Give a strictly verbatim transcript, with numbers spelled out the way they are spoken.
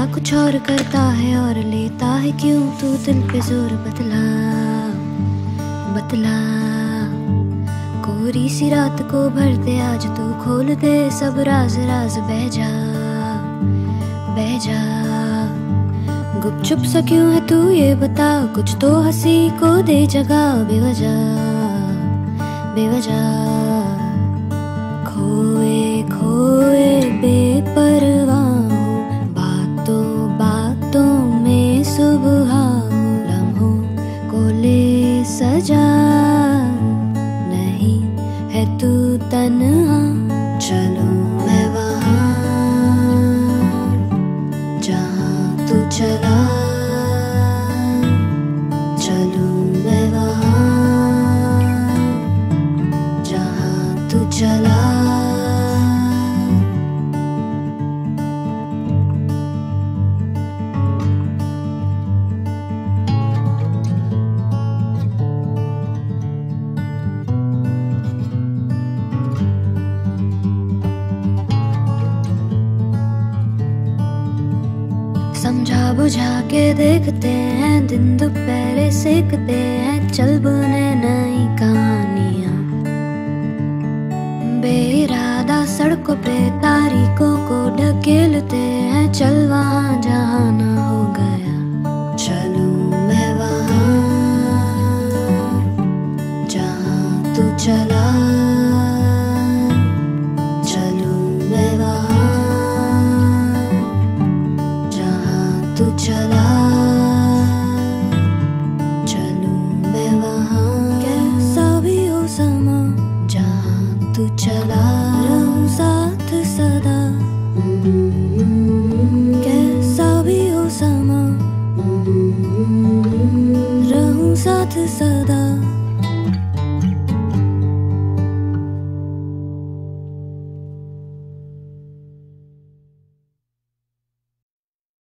कुछ और करता है और लेता है क्यों तू दिल पे जोर, बतला बतला। कोरी सी रात को भर दे आज तू, खोल दे सब राज राज, बह जा बह जा। गुपचुप सा क्यों है तू ये बता, कुछ तो हंसी को दे जगह, बेवजह बेवजह। खोए खोए बेपरवाह हूँ, बातों बातों में सुबह हूँ, लम्हों को ले सजा। नहीं है तू तन्हा, चलूं मैं वहाँ जहाँ तू चला। चलूं मैं वहाँ जहाँ तू चला। समझा बुझा के देखते हैं, दिन दोपहरे सेकते हैं, चल बुने नई कहानियां। बेइरादा सड़कों पे तारीखों को ढकेलते हैं, चल वहाँ जहाँ ना हो गया। चलूं मैं वहाँ जहाँ तू चला। चलूं मैं वहाँ तू चला। चलूं मैं वहाँ कैसा भी हो समा, जहाँ तू चला। रहूं साथ सदा, कैसा भी हो समा, रहूं साथ सदा।